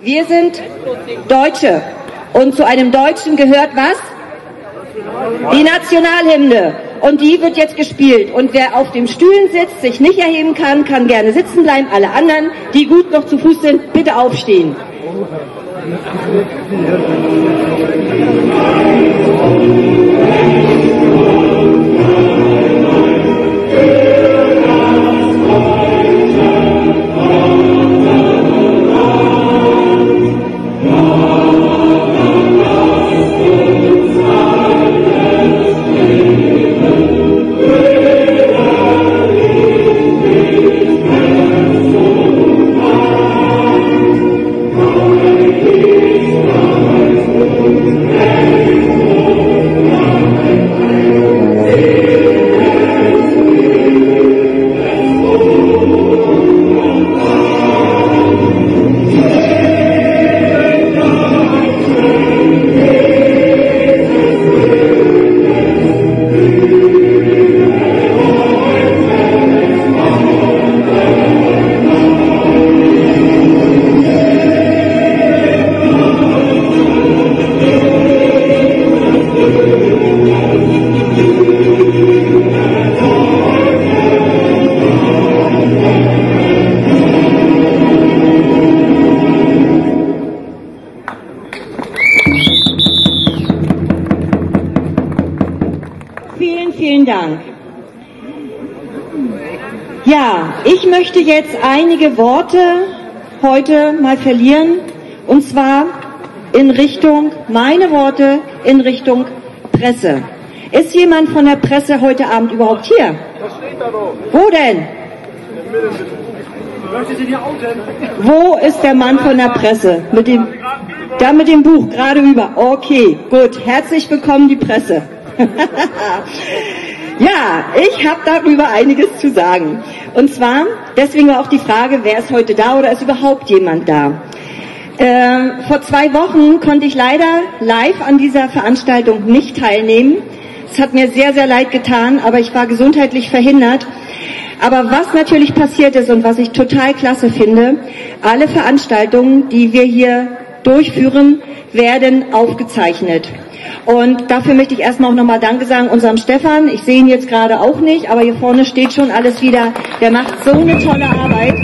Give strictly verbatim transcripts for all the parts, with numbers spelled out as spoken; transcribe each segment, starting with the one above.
Wir sind Deutsche und zu einem Deutschen gehört was? Die Nationalhymne. Und die wird jetzt gespielt. Und wer auf dem Stühlen sitzt, sich nicht erheben kann, kann gerne sitzen bleiben. Alle anderen, die gut noch zu Fuß sind, bitte aufstehen. Vielen Dank. Ja, ich möchte jetzt einige Worte heute mal verlieren, und zwar in Richtung, meine Worte in Richtung Presse. Ist jemand von der Presse heute Abend überhaupt hier? Wo denn? Wo ist der Mann von der Presse? Mit dem, da mit dem Buch, gerade über. Okay, gut. Herzlich willkommen, die Presse. Ja, ich habe darüber einiges zu sagen. Und zwar, deswegen war auch die Frage, wer ist heute da oder ist überhaupt jemand da? Äh, vor zwei Wochen konnte ich leider live an dieser Veranstaltung nicht teilnehmen. Es hat mir sehr, sehr leid getan, aber ich war gesundheitlich verhindert. Aber was natürlich passiert ist und was ich total klasse finde, alle Veranstaltungen, die wir hier durchführen, werden aufgezeichnet. Und dafür möchte ich erstmal auch nochmal Danke sagen unserem Stefan. Ich sehe ihn jetzt gerade auch nicht, aber hier vorne steht schon alles wieder. Der macht so eine tolle Arbeit.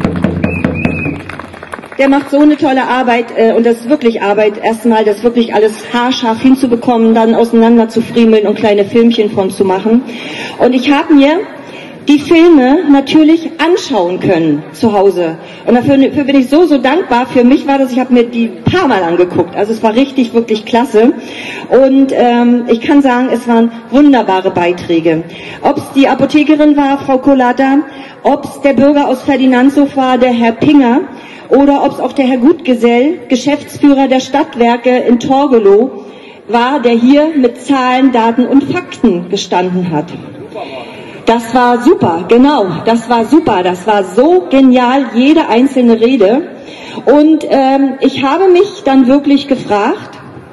Der macht so eine tolle Arbeit äh, und das ist wirklich Arbeit, erstmal das wirklich alles haarscharf hinzubekommen, dann auseinander zu friemeln und kleine Filmchen von zu machen. Und ich habe mir die Filme natürlich anschauen können zu Hause. Und dafür, dafür bin ich so, so dankbar. Für mich war das, ich habe mir die ein paar Mal angeguckt. Also es war richtig, wirklich klasse. Und ähm, ich kann sagen, es waren wunderbare Beiträge. Ob es die Apothekerin war, Frau Kolata, ob es der Bürger aus Ferdinandshof war, der Herr Pinger, oder ob es auch der Herr Gutgesell, Geschäftsführer der Stadtwerke in Torgelow, war, der hier mit Zahlen, Daten und Fakten gestanden hat. Das war super, genau, das war super, das war so genial, jede einzelne Rede. Und ähm, ich habe mich dann wirklich gefragt,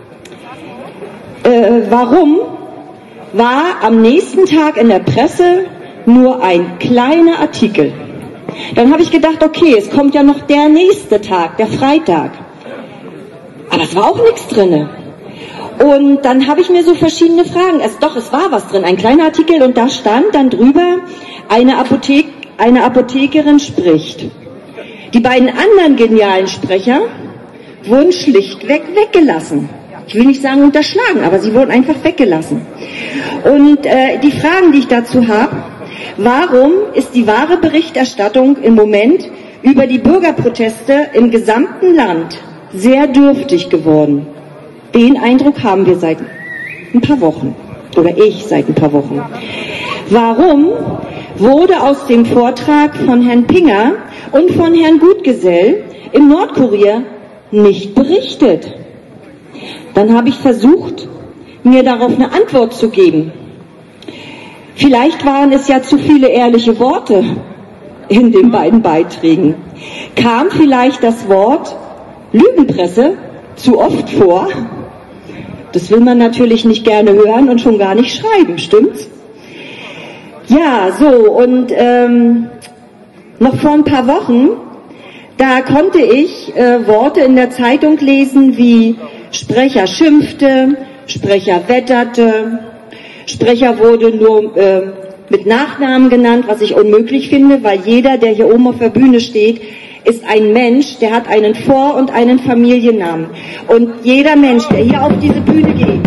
äh, warum war am nächsten Tag in der Presse nur ein kleiner Artikel. Dann habe ich gedacht, okay, es kommt ja noch der nächste Tag, der Freitag. Aber es war auch nichts drinne. Und dann habe ich mir so verschiedene Fragen, es, doch, es war was drin, ein kleiner Artikel, und da stand dann drüber, eine, Apothek, eine Apothekerin spricht. Die beiden anderen genialen Sprecher wurden schlichtweg weggelassen. Ich will nicht sagen unterschlagen, aber sie wurden einfach weggelassen. Und äh, die Fragen, die ich dazu habe, warum ist die wahre Berichterstattung im Moment über die Bürgerproteste im gesamten Land sehr dürftig geworden? Den Eindruck haben wir seit ein paar Wochen, oder ich seit ein paar Wochen. Warum wurde aus dem Vortrag von Herrn Pinger und von Herrn Gutgesell im Nordkurier nicht berichtet? Dann habe ich versucht, mir darauf eine Antwort zu geben. Vielleicht waren es ja zu viele ehrliche Worte in den beiden Beiträgen. Kam vielleicht das Wort Lügenpresse zu oft vor? Das will man natürlich nicht gerne hören und schon gar nicht schreiben, stimmt's? Ja, so, und ähm, noch vor ein paar Wochen Da konnte ich äh, Worte in der Zeitung lesen wie Sprecher schimpfte, Sprecher wetterte, Sprecher wurde nur äh, mit Nachnamen genannt, was ich unmöglich finde, weil jeder, der hier oben auf der Bühne steht, ist ein Mensch, der hat einen Vor- und einen Familiennamen. Und jeder Mensch, der hier auf diese Bühne geht,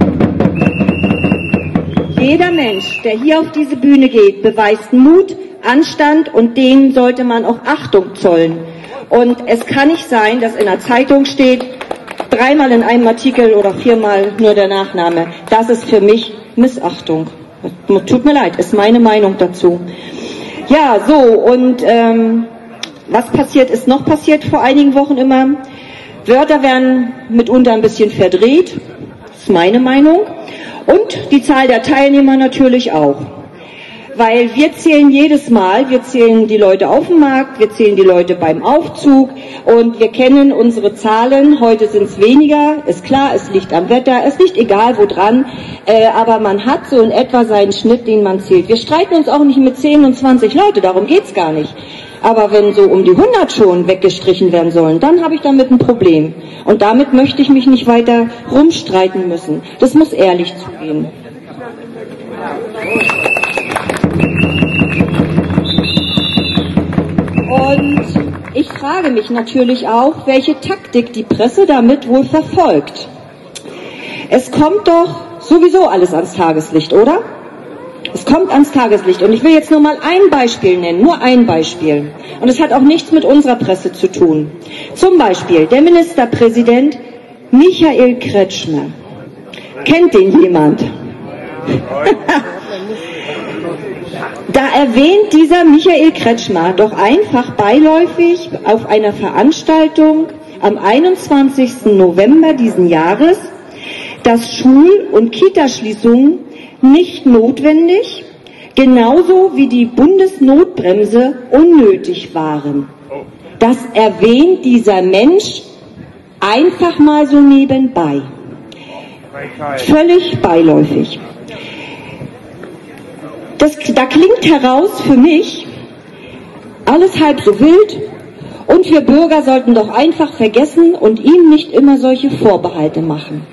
jeder Mensch, der hier auf diese Bühne geht, beweist Mut, Anstand und denen sollte man auch Achtung zollen. Und es kann nicht sein, dass in der Zeitung steht, dreimal in einem Artikel oder viermal nur der Nachname. Das ist für mich Missachtung. Tut mir leid, ist meine Meinung dazu. Ja, so, und ähm, was passiert, ist noch passiert vor einigen Wochen immer. Wörter werden mitunter ein bisschen verdreht, ist meine Meinung. Und die Zahl der Teilnehmer natürlich auch. Weil wir zählen jedes Mal, wir zählen die Leute auf dem Markt, wir zählen die Leute beim Aufzug und wir kennen unsere Zahlen. Heute sind es weniger, ist klar, es liegt am Wetter, es liegt egal wo dran, äh, aber man hat so in etwa seinen Schnitt, den man zählt. Wir streiten uns auch nicht mit zehn und zwanzig Leute, darum geht's gar nicht. Aber wenn so um die hundert schon weggestrichen werden sollen, dann habe ich damit ein Problem. Und damit möchte ich mich nicht weiter rumstreiten müssen. Das muss ehrlich zugehen. Und ich frage mich natürlich auch, welche Taktik die Presse damit wohl verfolgt. Es kommt doch sowieso alles ans Tageslicht, oder? Es kommt ans Tageslicht. Und ich will jetzt nur mal ein Beispiel nennen, nur ein Beispiel. Und es hat auch nichts mit unserer Presse zu tun. Zum Beispiel der Ministerpräsident Michael Kretschmer. Kennt den jemand? Da erwähnt dieser Michael Kretschmer doch einfach beiläufig auf einer Veranstaltung am einundzwanzigsten November diesen Jahres, dass Schul- und Kitaschließungen nicht notwendig, genauso wie die Bundesnotbremse unnötig waren. Das erwähnt dieser Mensch einfach mal so nebenbei. Völlig beiläufig. Das, da klingt heraus für mich alles halb so wild und wir Bürger sollten doch einfach vergessen und ihm nicht immer solche Vorbehalte machen.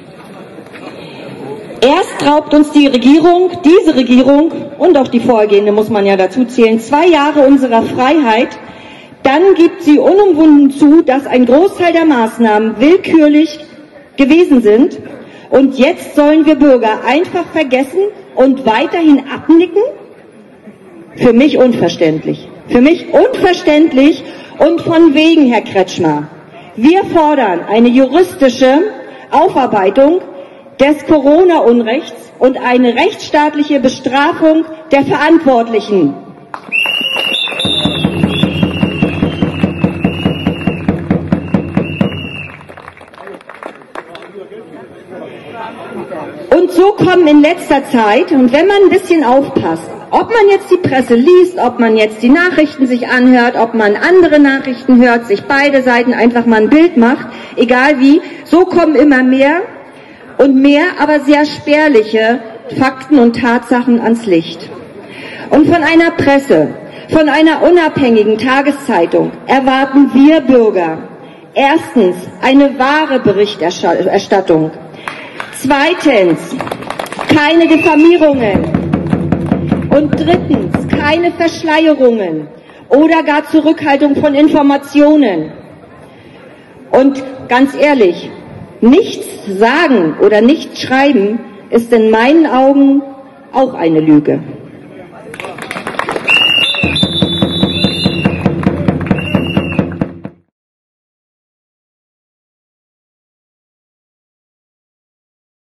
Erst raubt uns die Regierung, diese Regierung und auch die vorhergehende muss man ja dazu zählen, zwei Jahre unserer Freiheit, dann gibt sie unumwunden zu, dass ein Großteil der Maßnahmen willkürlich gewesen sind und jetzt sollen wir Bürger einfach vergessen und weiterhin abnicken? Für mich unverständlich. Für mich unverständlich und von wegen, Herr Kretschmer. Wir fordern eine juristische Aufarbeitung des Corona-Unrechts und eine rechtsstaatliche Bestrafung der Verantwortlichen. Und so kommen in letzter Zeit, und wenn man ein bisschen aufpasst, ob man jetzt die Presse liest, ob man jetzt die Nachrichten sich anhört, ob man andere Nachrichten hört, sich beide Seiten einfach mal ein Bild macht, egal wie, so kommen immer mehr und mehr, aber sehr spärliche Fakten und Tatsachen ans Licht. Und von einer Presse, von einer unabhängigen Tageszeitung erwarten wir Bürger erstens eine wahre Berichterstattung, zweitens keine Diffamierungen und drittens keine Verschleierungen oder gar Zurückhaltung von Informationen. Und ganz ehrlich, nichts sagen oder nichts schreiben ist in meinen Augen auch eine Lüge.